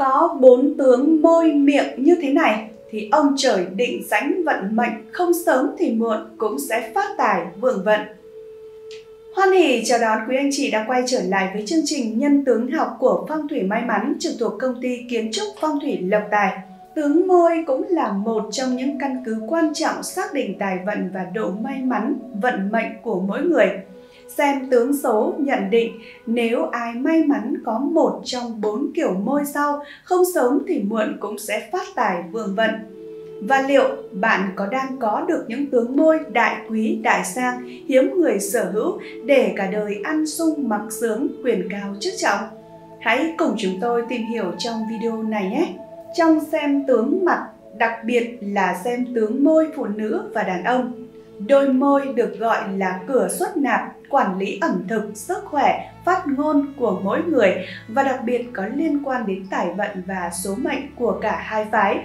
Có 4 tướng môi miệng như thế này thì ông trời định sẵn vận mệnh không sớm thì muộn cũng sẽ phát tài vượng vận. Hoan hỉ chào đón quý anh chị đã quay trở lại với chương trình Nhân tướng học của Phong thủy may mắn trực thuộc công ty kiến trúc Phong thủy Lộc Tài. Tướng môi cũng là một trong những căn cứ quan trọng xác định tài vận và độ may mắn, vận mệnh của mỗi người. Xem tướng số nhận định nếu ai may mắn có một trong 4 kiểu môi sau, không sớm thì muộn cũng sẽ phát tài vượng vận. Và liệu bạn đang có được những tướng môi đại quý đại sang, hiếm người sở hữu để cả đời ăn sung mặc sướng, quyền cao chức trọng? Hãy cùng chúng tôi tìm hiểu trong video này nhé! Trong xem tướng mặt, đặc biệt là xem tướng môi phụ nữ và đàn ông, đôi môi được gọi là cửa xuất nạp, quản lý ẩm thực, sức khỏe, phát ngôn của mỗi người và đặc biệt có liên quan đến tài vận và số mệnh của cả hai phái.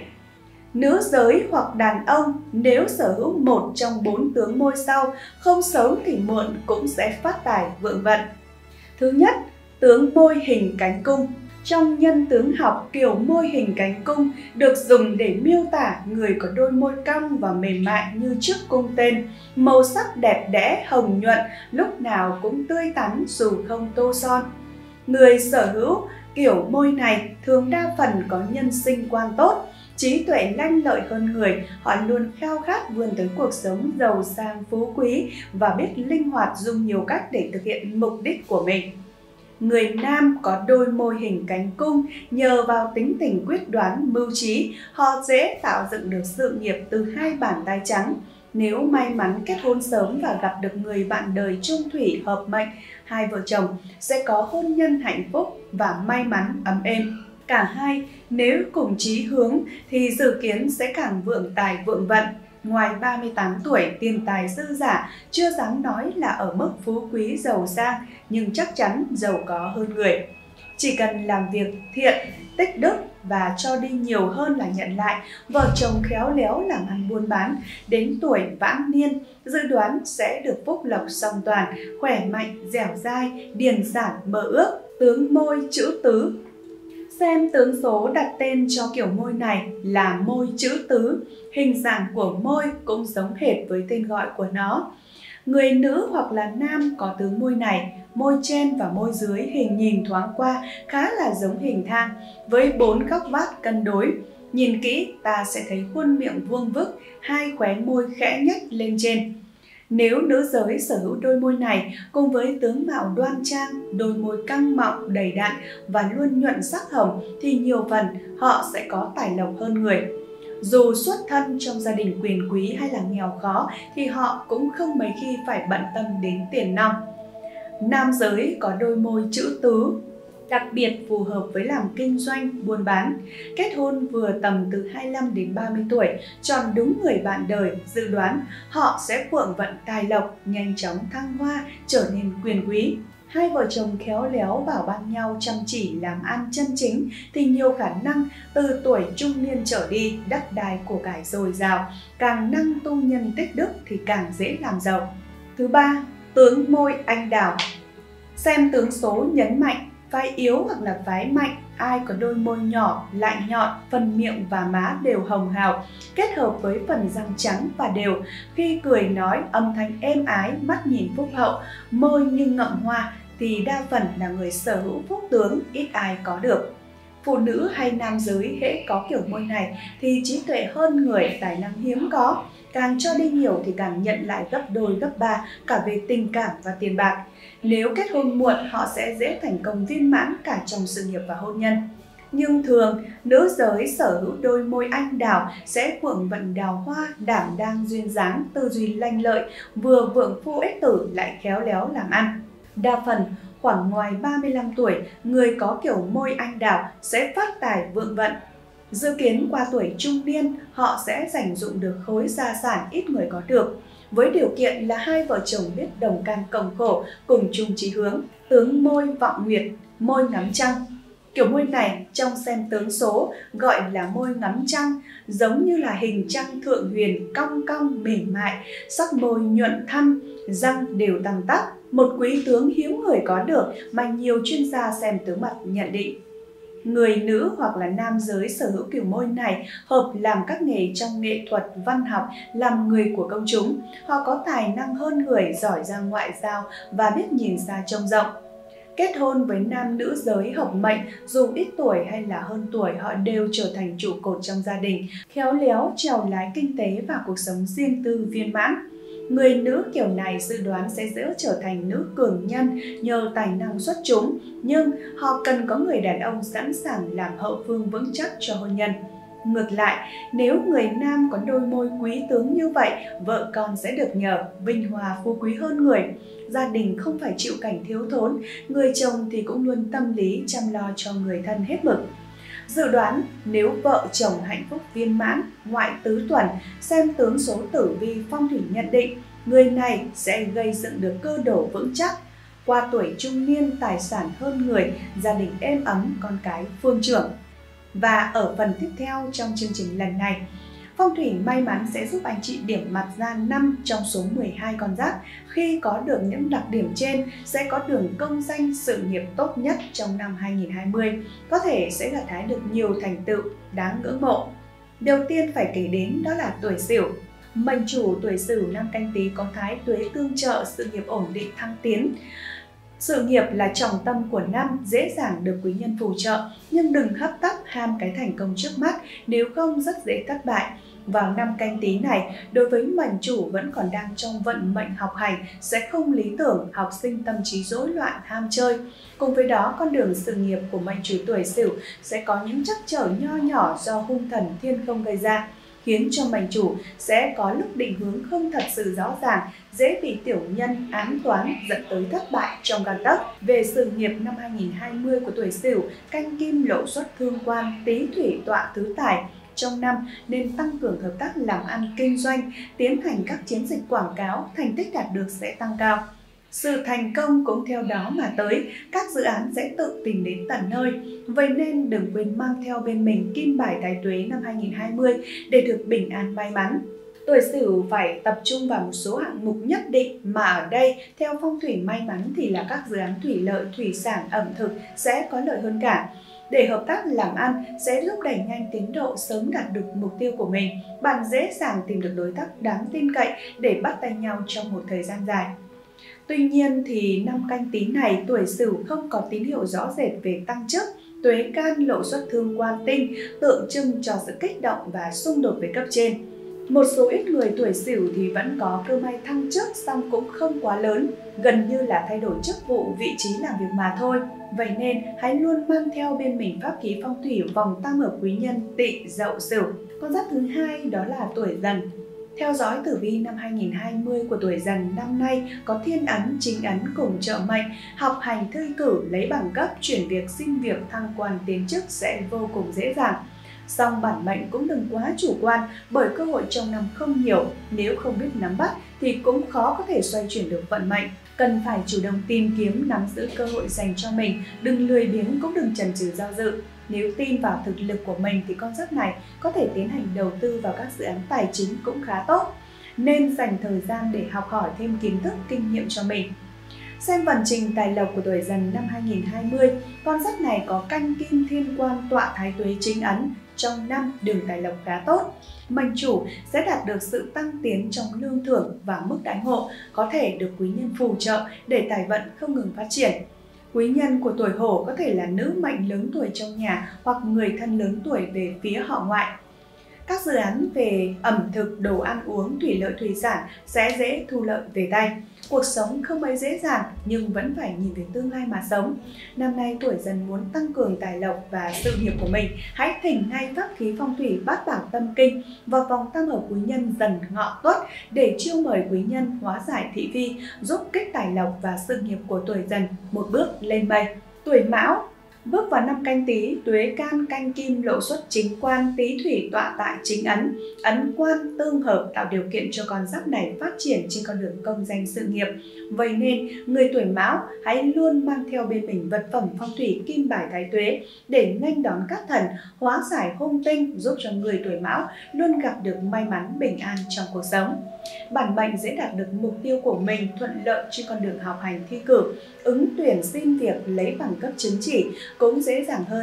Nữ giới hoặc đàn ông nếu sở hữu một trong 4 tướng môi sau, không sớm thì muộn cũng sẽ phát tài vượng vận. Thứ nhất, tướng môi hình cánh cung. Trong nhân tướng học, kiểu môi hình cánh cung được dùng để miêu tả người có đôi môi cong và mềm mại như chiếc cung tên, màu sắc đẹp đẽ, hồng nhuận, lúc nào cũng tươi tắn dù không tô son. Người sở hữu kiểu môi này thường đa phần có nhân sinh quan tốt, trí tuệ lanh lợi hơn người, họ luôn khao khát vươn tới cuộc sống giàu sang phú quý và biết linh hoạt dùng nhiều cách để thực hiện mục đích của mình. Người nam có đôi môi hình cánh cung, nhờ vào tính tình quyết đoán, mưu trí, họ dễ tạo dựng được sự nghiệp từ hai bàn tay trắng. Nếu may mắn kết hôn sớm và gặp được người bạn đời chung thủy hợp mệnh, hai vợ chồng sẽ có hôn nhân hạnh phúc và may mắn ấm êm. Cả hai nếu cùng chí hướng thì dự kiến sẽ càng vượng tài vượng vận. Ngoài 38 tuổi, tiền tài dư dả, chưa dám nói là ở mức phú quý giàu sang, nhưng chắc chắn giàu có hơn người. Chỉ cần làm việc thiện, tích đức và cho đi nhiều hơn là nhận lại, vợ chồng khéo léo làm ăn buôn bán, đến tuổi vãn niên, dự đoán sẽ được phúc lộc song toàn, khỏe mạnh, dẻo dai, điền sản mơ ước. Tướng môi chữ tứ. Xem tướng số đặt tên cho kiểu môi này là môi chữ tứ, hình dạng của môi cũng giống hệt với tên gọi của nó. Người nữ hoặc là nam có tướng môi này, môi trên và môi dưới hình nhìn thoáng qua khá là giống hình thang, với 4 góc vát cân đối. Nhìn kỹ ta sẽ thấy khuôn miệng vuông vức, hai khóe môi khẽ nhếch lên trên. Nếu nữ giới sở hữu đôi môi này cùng với tướng mạo đoan trang, đôi môi căng mọng, đầy đặn và luôn nhuận sắc hồng thì nhiều phần họ sẽ có tài lộc hơn người. Dù xuất thân trong gia đình quyền quý hay là nghèo khó thì họ cũng không mấy khi phải bận tâm đến tiền nong. Nam giới có đôi môi chữ tứ, đặc biệt phù hợp với làm kinh doanh, buôn bán. Kết hôn vừa tầm từ 25 đến 30 tuổi, chọn đúng người bạn đời, dự đoán họ sẽ vượng vận tài lộc, nhanh chóng thăng hoa, trở nên quyền quý. Hai vợ chồng khéo léo bảo ban nhau chăm chỉ làm ăn chân chính thì nhiều khả năng từ tuổi trung niên trở đi, đất đai của cải dồi dào, càng năng tu nhân tích đức thì càng dễ làm giàu. Thứ ba, tướng môi anh đào. Xem tướng số nhấn mạnh phái yếu hoặc là phái mạnh, ai có đôi môi nhỏ, lại nhọn, phần miệng và má đều hồng hào, kết hợp với phần răng trắng và đều. Khi cười nói âm thanh êm ái, mắt nhìn phúc hậu, môi như ngậm hoa thì đa phần là người sở hữu phúc tướng, ít ai có được. Phụ nữ hay nam giới hễ có kiểu môi này thì trí tuệ hơn người, tài năng hiếm có. Càng cho đi nhiều thì càng nhận lại gấp đôi gấp ba cả về tình cảm và tiền bạc. Nếu kết hôn muộn họ sẽ dễ thành công viên mãn cả trong sự nghiệp và hôn nhân. Nhưng thường, nữ giới sở hữu đôi môi anh đào sẽ vượng vận đào hoa, đảm đang duyên dáng, tư duy lanh lợi, vừa vượng phu ích tử lại khéo léo làm ăn. Đa phần, khoảng ngoài 35 tuổi, người có kiểu môi anh đào sẽ phát tài vượng vận. Dự kiến qua tuổi trung niên, họ sẽ dành dụng được khối gia sản ít người có được, với điều kiện là hai vợ chồng biết đồng cam cộng khổ, cùng chung chí hướng. Tướng môi vọng nguyệt, môi ngắm trăng. Kiểu môi này trong xem tướng số gọi là môi ngắm trăng, giống như là hình trăng thượng huyền, cong cong mềm mại, sắc môi nhuận thâm, răng đều tăm tắp, một quý tướng hiếm người có được mà nhiều chuyên gia xem tướng mặt nhận định. Người nữ hoặc là nam giới sở hữu kiểu môi này hợp làm các nghề trong nghệ thuật, văn học, làm người của công chúng. Họ có tài năng hơn người, giỏi giang ngoại giao và biết nhìn xa trông rộng. Kết hôn với nam nữ giới hợp mệnh, dù ít tuổi hay là hơn tuổi, họ đều trở thành trụ cột trong gia đình, khéo léo trèo lái kinh tế và cuộc sống riêng tư viên mãn. Người nữ kiểu này dự đoán sẽ dễ trở thành nữ cường nhân nhờ tài năng xuất chúng, nhưng họ cần có người đàn ông sẵn sàng làm hậu phương vững chắc cho hôn nhân. Ngược lại, nếu người nam có đôi môi quý tướng như vậy, vợ con sẽ được nhờ, vinh hoa phú quý hơn người. Gia đình không phải chịu cảnh thiếu thốn, người chồng thì cũng luôn tâm lý chăm lo cho người thân hết mực. Dự đoán nếu vợ chồng hạnh phúc viên mãn, ngoại tứ tuần, xem tướng số tử vi phong thủy nhận định, người này sẽ gây dựng được cơ đồ vững chắc. Qua tuổi trung niên, tài sản hơn người, gia đình êm ấm, con cái phương trưởng. Và ở phần tiếp theo trong chương trình lần này, phong thủy may mắn sẽ giúp anh chị điểm mặt ra 5 trong số 12 con giáp. Khi có được những đặc điểm trên, sẽ có đường công danh sự nghiệp tốt nhất trong năm 2020, có thể sẽ gặt hái được nhiều thành tựu đáng ngưỡng mộ. Đầu tiên phải kể đến đó là tuổi Sửu. Mệnh chủ tuổi Sửu năm Canh Tý có thái tuế tương trợ, sự nghiệp ổn định thăng tiến. Sự nghiệp là trọng tâm của năm, dễ dàng được quý nhân phù trợ, nhưng đừng hấp tấp ham cái thành công trước mắt, nếu không rất dễ thất bại. Vào năm Canh Tý này, đối với mệnh chủ vẫn còn đang trong vận mệnh học hành, sẽ không lý tưởng, học sinh tâm trí rối loạn, ham chơi. Cùng với đó, con đường sự nghiệp của mệnh chủ tuổi Sửu sẽ có những trắc trở nho nhỏ do hung thần thiên không gây ra, khiến cho mệnh chủ sẽ có lúc định hướng không thật sự rõ ràng, dễ bị tiểu nhân ám toán dẫn tới thất bại trong gang tấc. Về sự nghiệp năm 2020 của tuổi Sửu, Canh Kim lộ xuất thương quan, Tý thủy tọa tứ tài. Trong năm nên tăng cường hợp tác làm ăn kinh doanh, tiến hành các chiến dịch quảng cáo, thành tích đạt được sẽ tăng cao. Sự thành công cũng theo đó mà tới, các dự án sẽ tự tìm đến tận nơi. Vậy nên đừng quên mang theo bên mình kim bài thái tuế năm 2020 để được bình an may mắn. Tuổi Sửu phải tập trung vào một số hạng mục nhất định, mà ở đây theo phong thủy may mắn thì là các dự án thủy lợi, thủy sản, ẩm thực sẽ có lợi hơn cả. Để hợp tác làm ăn sẽ giúp đẩy nhanh tiến độ, sớm đạt được mục tiêu của mình. Bạn dễ dàng tìm được đối tác đáng tin cậy để bắt tay nhau trong một thời gian dài. Tuy nhiên thì năm Canh Tý này, tuổi Sửu không có tín hiệu rõ rệt về tăng chức. Tuế can lộ xuất thương quan tinh, tượng trưng cho sự kích động và xung đột với cấp trên. Một số ít người tuổi Sửu thì vẫn có cơ may thăng chức, song cũng không quá lớn, gần như là thay đổi chức vụ, vị trí làm việc mà thôi. Vậy nên hãy luôn mang theo bên mình pháp khí phong thủy vòng tam hợp quý nhân Tỵ Dậu Sửu. Con giáp thứ hai đó là tuổi Dần. Theo dõi tử vi năm 2020 của tuổi Dần năm nay có thiên ấn, chính ấn cùng trợ mệnh, học hành thi cử, lấy bằng cấp, chuyển việc, xin việc, thăng quan tiến chức sẽ vô cùng dễ dàng. Song bản mệnh cũng đừng quá chủ quan, bởi cơ hội trong năm không nhiều, nếu không biết nắm bắt thì cũng khó có thể xoay chuyển được vận mệnh. Cần phải chủ động tìm kiếm, nắm giữ cơ hội dành cho mình, đừng lười biếng cũng đừng chần chừ do dự. Nếu tin vào thực lực của mình thì con giáp này có thể tiến hành đầu tư vào các dự án tài chính cũng khá tốt. Nên dành thời gian để học hỏi thêm kiến thức, kinh nghiệm cho mình. Xem vận trình tài lộc của tuổi Dần năm 2020, con giáp này có Canh Kim thiên quan tọa thái tuế chính ấn. Trong năm đường tài lộc khá tốt, mệnh chủ sẽ đạt được sự tăng tiến trong lương thưởng và mức đãi ngộ, có thể được quý nhân phù trợ để tài vận không ngừng phát triển. Quý nhân của tuổi Hổ có thể là nữ mệnh lớn tuổi trong nhà hoặc người thân lớn tuổi về phía họ ngoại. Các dự án về ẩm thực, đồ ăn uống, thủy lợi thủy sản sẽ dễ thu lợi về tay. Cuộc sống không mấy dễ dàng nhưng vẫn phải nhìn về tương lai mà sống. Năm nay tuổi Dần muốn tăng cường tài lộc và sự nghiệp của mình, hãy thỉnh ngay pháp khí phong thủy Bát Bảo Tâm Kinh vào vòng tam hợp quý nhân Dần Ngọ Tuất để chiêu mời quý nhân hóa giải thị phi, giúp kích tài lộc và sự nghiệp của tuổi Dần một bước lên mây. Tuổi Mão bước vào năm Canh Tý, tuế can Canh Kim lộ xuất chính quan, Tý thủy tọa tại chính ấn. Ấn quan tương hợp tạo điều kiện cho con giáp này phát triển trên con đường công danh sự nghiệp. Vậy nên người tuổi Mão hãy luôn mang theo bên mình vật phẩm phong thủy kim bài thái tuế để nghênh đón các thần, hóa giải hung tinh, giúp cho người tuổi Mão luôn gặp được may mắn bình an trong cuộc sống. Bản mệnh dễ đạt được mục tiêu của mình, thuận lợi trên con đường học hành thi cử, ứng tuyển xin việc, lấy bằng cấp chứng chỉ cũng dễ dàng hơn.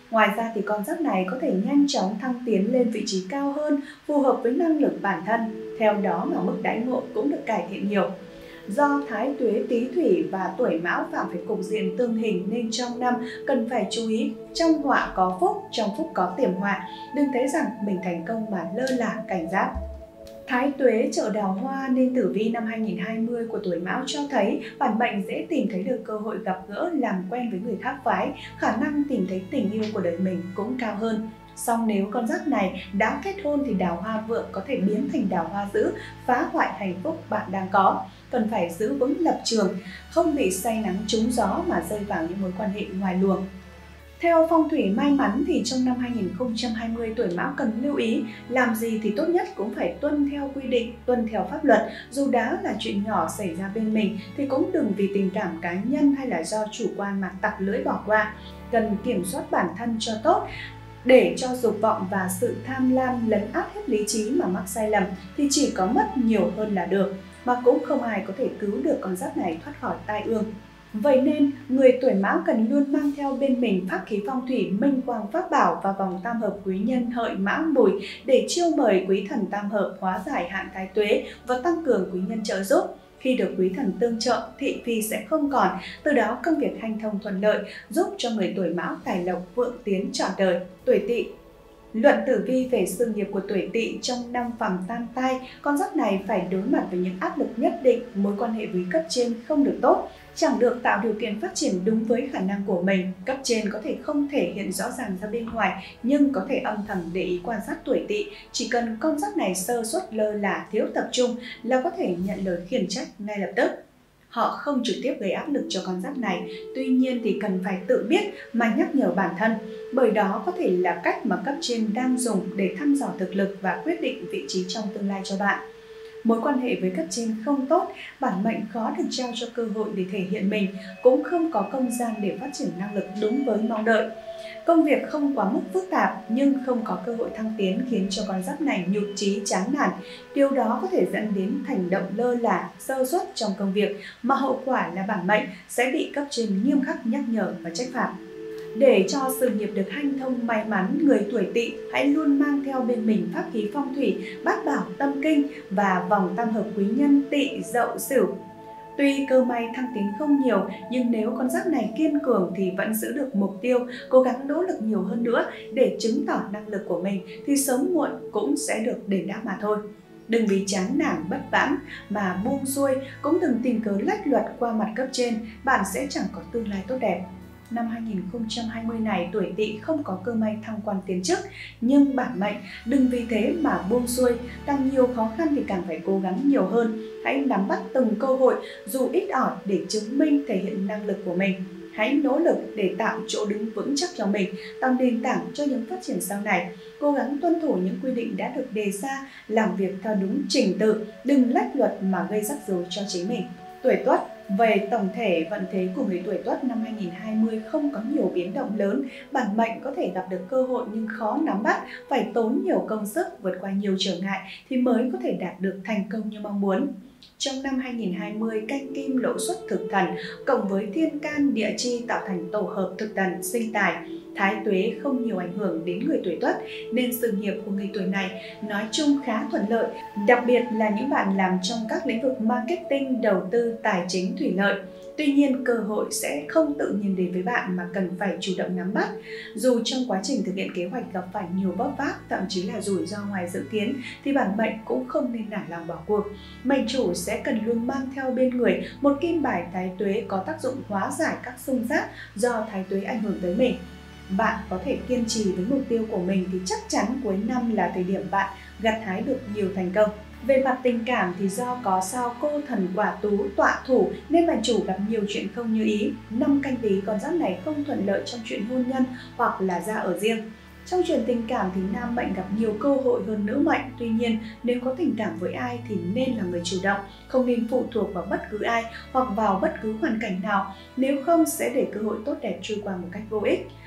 Ngoài ra thì con giáp này có thể nhanh chóng thăng tiến lên vị trí cao hơn, phù hợp với năng lực bản thân. Theo đó mà mức đãi ngộ cũng được cải thiện nhiều. Do Thái Tuế, Tý Thủy và tuổi Mão phạm phải cục diện tương hình nên trong năm cần phải chú ý, trong họa có phúc, trong phúc có tiềm họa. Đừng thấy rằng mình thành công mà lơ là cảnh giác. Thái Tuế trợ đào hoa nên tử vi năm 2020 của tuổi Mão cho thấy bản mệnh dễ tìm thấy được cơ hội gặp gỡ, làm quen với người khác phái, khả năng tìm thấy tình yêu của đời mình cũng cao hơn. Song nếu con giáp này đã kết hôn thì đào hoa vượng có thể biến thành đào hoa dữ, phá hoại hạnh phúc bạn đang có. Cần phải giữ vững lập trường, không bị say nắng trúng gió mà rơi vào những mối quan hệ ngoài luồng. Theo phong thủy may mắn thì trong năm 2020 tuổi Mão cần lưu ý, làm gì thì tốt nhất cũng phải tuân theo quy định, tuân theo pháp luật. Dù đã là chuyện nhỏ xảy ra bên mình thì cũng đừng vì tình cảm cá nhân hay là do chủ quan mà tặc lưỡi bỏ qua. Cần kiểm soát bản thân cho tốt, để cho dục vọng và sự tham lam lấn át hết lý trí mà mắc sai lầm thì chỉ có mất nhiều hơn là được, mà cũng không ai có thể cứu được con giáp này thoát khỏi tai ương. Vậy nên, người tuổi Mão cần luôn mang theo bên mình pháp khí phong thủy Minh Quang Pháp Bảo và vòng tam hợp quý nhân Hợi Mão Mùi để chiêu mời quý thần tam hợp hóa giải hạn Thái Tuế và tăng cường quý nhân trợ giúp. Khi được quý thần tương trợ, thị phi sẽ không còn, từ đó công việc hanh thông thuận lợi, giúp cho người tuổi Mão tài lộc vượng tiến trọn đời. Tuổi Tỵ. Luận tử vi về sự nghiệp của tuổi Tỵ trong năm Phàm Tam Tai, con giáp này phải đối mặt với những áp lực nhất định, mối quan hệ với cấp trên không được tốt, chẳng được tạo điều kiện phát triển đúng với khả năng của mình. Cấp trên có thể không thể hiện rõ ràng ra bên ngoài, nhưng có thể âm thầm để ý quan sát tuổi Tỵ. Chỉ cần con giáp này sơ suất lơ là, thiếu tập trung là có thể nhận lời khiển trách ngay lập tức. Họ không trực tiếp gây áp lực cho con giáp này, tuy nhiên thì cần phải tự biết mà nhắc nhở bản thân, bởi đó có thể là cách mà cấp trên đang dùng để thăm dò thực lực và quyết định vị trí trong tương lai cho bạn. Mối quan hệ với cấp trên không tốt, bản mệnh khó được trao cho cơ hội để thể hiện mình, cũng không có không gian để phát triển năng lực đúng với mong đợi. Công việc không quá mức phức tạp nhưng không có cơ hội thăng tiến khiến cho con giáp này nhụt chí chán nản. Điều đó có thể dẫn đến hành động lơ là, sơ suất trong công việc mà hậu quả là bản mệnh sẽ bị cấp trên nghiêm khắc nhắc nhở và trách phạt. Để cho sự nghiệp được hanh thông may mắn, người tuổi Tỵ hãy luôn mang theo bên mình pháp khí phong thủy Bát Bảo Tâm Kinh và vòng tam hợp quý nhân Tỵ Dậu Sửu. Tuy cơ may thăng tiến không nhiều, nhưng nếu con giáp này kiên cường thì vẫn giữ được mục tiêu, cố gắng nỗ lực nhiều hơn nữa để chứng tỏ năng lực của mình thì sớm muộn cũng sẽ được đền đáp mà thôi. Đừng vì chán nản bất vãn mà buông xuôi, cũng đừng tìm cớ lách luật qua mặt cấp trên, bạn sẽ chẳng có tương lai tốt đẹp. Năm 2020 này tuổi Tỵ không có cơ may thăng quan tiến chức, nhưng bản mệnh đừng vì thế mà buông xuôi, càng nhiều khó khăn thì càng phải cố gắng nhiều hơn. Hãy nắm bắt từng cơ hội dù ít ỏi để chứng minh thể hiện năng lực của mình. Hãy nỗ lực để tạo chỗ đứng vững chắc cho mình, tạo nền tảng cho những phát triển sau này. Cố gắng tuân thủ những quy định đã được đề ra, làm việc theo đúng trình tự, đừng lách luật mà gây rắc rối cho chính mình. Tuổi Tuất. Về tổng thể, vận thế của người tuổi Tuất năm 2020 không có nhiều biến động lớn, bản mệnh có thể gặp được cơ hội nhưng khó nắm bắt, phải tốn nhiều công sức, vượt qua nhiều trở ngại thì mới có thể đạt được thành công như mong muốn. Trong năm 2020, canh kim lộ xuất thực thần cộng với thiên can địa chi tạo thành tổ hợp thực thần sinh tài. Thái Tuế không nhiều ảnh hưởng đến người tuổi Tuất nên sự nghiệp của người tuổi này nói chung khá thuận lợi, đặc biệt là những bạn làm trong các lĩnh vực marketing, đầu tư, tài chính, thủy lợi. Tuy nhiên, cơ hội sẽ không tự nhiên đến với bạn mà cần phải chủ động nắm bắt. Dù trong quá trình thực hiện kế hoạch gặp phải nhiều vấp váp, thậm chí là rủi ro ngoài dự kiến, thì bản mệnh cũng không nên nản lòng bỏ cuộc. Mệnh chủ sẽ cần luôn mang theo bên người một kim bài Thái Tuế có tác dụng hóa giải các xung giác do Thái Tuế ảnh hưởng tới mình. Bạn có thể kiên trì với mục tiêu của mình thì chắc chắn cuối năm là thời điểm bạn gặt hái được nhiều thành công. Về mặt tình cảm thì do có sao cô thần Quả Tú tọa thủ nên mệnh chủ gặp nhiều chuyện không như ý. Năm Canh Tý, con giáp này không thuận lợi trong chuyện hôn nhân hoặc là ra ở riêng. Trong chuyện tình cảm thì nam mệnh gặp nhiều cơ hội hơn nữ mệnh. Tuy nhiên, nếu có tình cảm với ai thì nên là người chủ động, không nên phụ thuộc vào bất cứ ai hoặc vào bất cứ hoàn cảnh nào, nếu không sẽ để cơ hội tốt đẹp trôi qua một cách vô ích.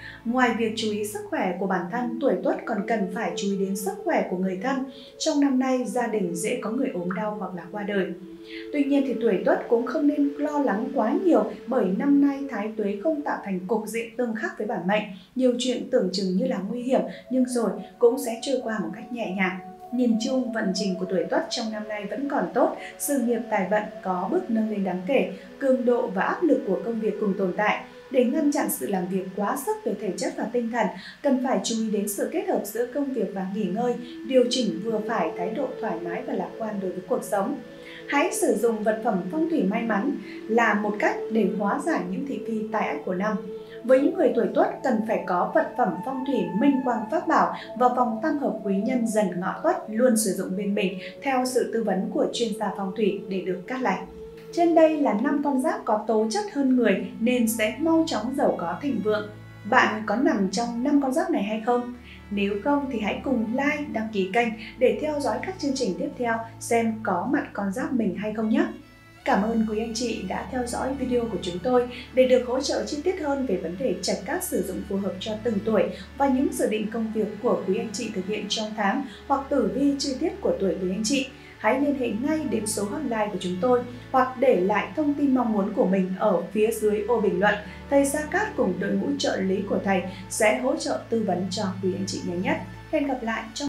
Ngoài việc chú ý sức khỏe của bản thân, tuổi Tuất còn cần phải chú ý đến sức khỏe của người thân. Trong năm nay, gia đình dễ có người ốm đau hoặc là qua đời. Tuy nhiên thì tuổi Tuất cũng không nên lo lắng quá nhiều, bởi năm nay Thái Tuế không tạo thành cục diện tương khắc với bản mệnh. Nhiều chuyện tưởng chừng như là nguy hiểm nhưng rồi cũng sẽ trôi qua một cách nhẹ nhàng. Nhìn chung, vận trình của tuổi Tuất trong năm nay vẫn còn tốt, sự nghiệp tài vận có bước nâng lên đáng kể, cường độ và áp lực của công việc cùng tồn tại. Để ngăn chặn sự làm việc quá sức về thể chất và tinh thần, cần phải chú ý đến sự kết hợp giữa công việc và nghỉ ngơi, điều chỉnh vừa phải thái độ thoải mái và lạc quan đối với cuộc sống. Hãy sử dụng vật phẩm phong thủy may mắn là một cách để hóa giải những thị phi tai ách của năm. Với những người tuổi Tuất, cần phải có vật phẩm phong thủy minh quang pháp bảo và vòng tam hợp quý nhân Dần Ngọ Tuất luôn sử dụng bên mình theo sự tư vấn của chuyên gia phong thủy để được cát lành. Trên đây là 5 con giáp có tố chất hơn người nên sẽ mau chóng giàu có thịnh vượng. Bạn có nằm trong 5 con giáp này hay không? Nếu không thì hãy cùng like, đăng ký kênh để theo dõi các chương trình tiếp theo xem có mặt con giáp mình hay không nhé. Cảm ơn quý anh chị đã theo dõi video của chúng tôi. Để được hỗ trợ chi tiết hơn về vấn đề trạch cát sử dụng phù hợp cho từng tuổi và những dự định công việc của quý anh chị thực hiện trong tháng hoặc tử vi chi tiết của tuổi quý anh chị, hãy liên hệ ngay đến số hotline của chúng tôi hoặc để lại thông tin mong muốn của mình ở phía dưới ô bình luận. Thầy Gia Cát cùng đội ngũ trợ lý của thầy sẽ hỗ trợ tư vấn cho quý anh chị nhanh nhất. Hẹn gặp lại trong